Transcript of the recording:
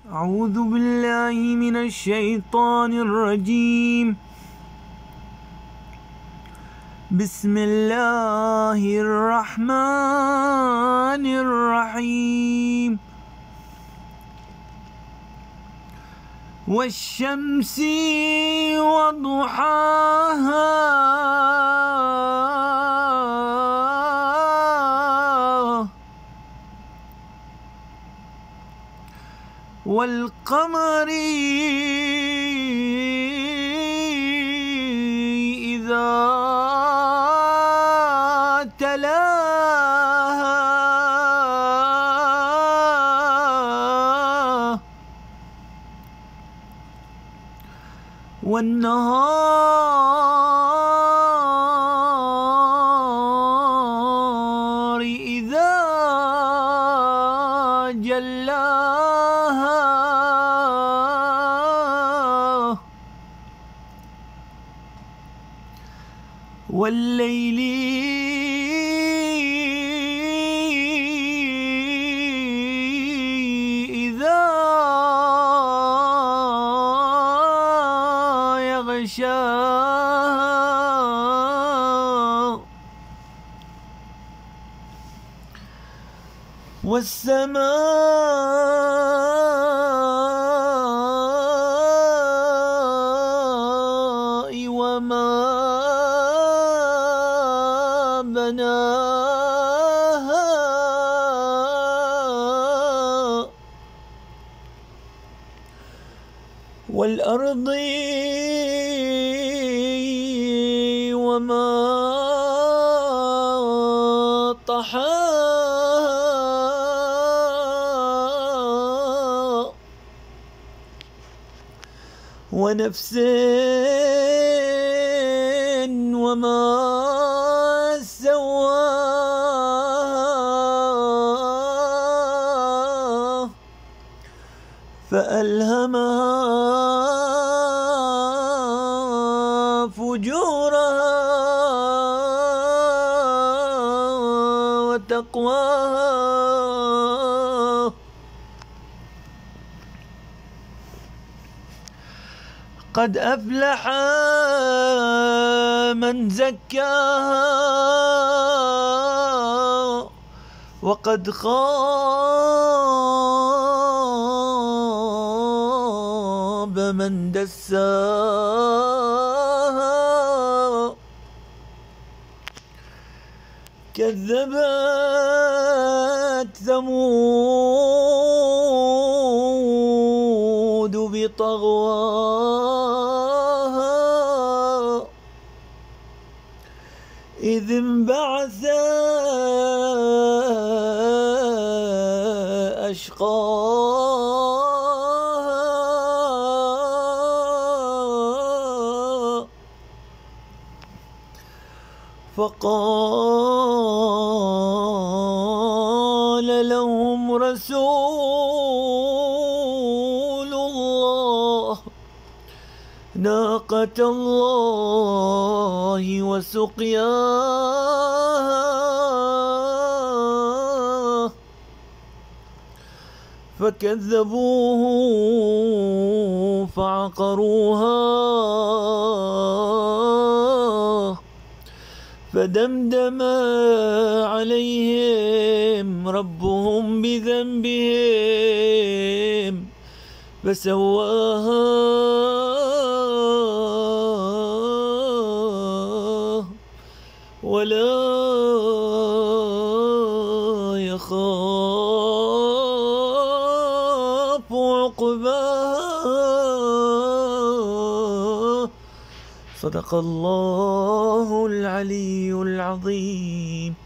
أعوذ بالله من الشيطان الرجيم. بسم الله الرحمن الرحيم. والشمس وضحاها والقمر إذا تلاها والنهار إذا جلاها والليل إذا يغشاها والسماء وما بناها والأرض وما طحاها ونفس وما سواها فألهمها فجورها وتقواها قد أفلح من زكاها وقد خاب من دساها كذبت ثمود بطغواها إذ انبعث أشقاها فقال لهم رسول الله ناقة الله وسقياها فكذبوه فعقروها فدمدم عليهم ربهم بذنبهم فسواها ولا يخاف عقباها. صدق الله العلي العظيم.